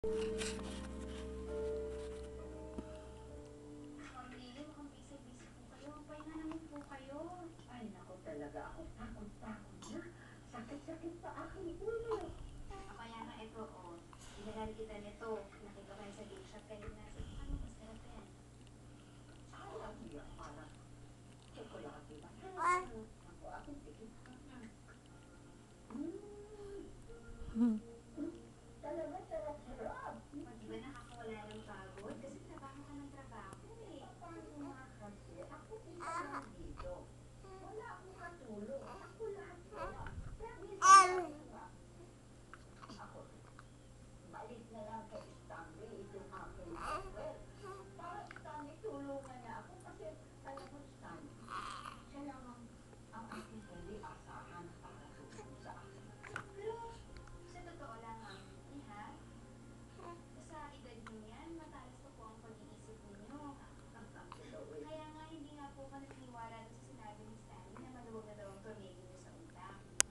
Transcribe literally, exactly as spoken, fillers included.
Pamilya, mukhang busy-busy po kayo. Pahinga naman po kayo. Ay, naku talaga ako. Takot-takot na. Sakit-sakit pa aking ulo. Kaya nga ito, oh. Dinadali kita nito. Nakita kayo sa gift shop kayo na.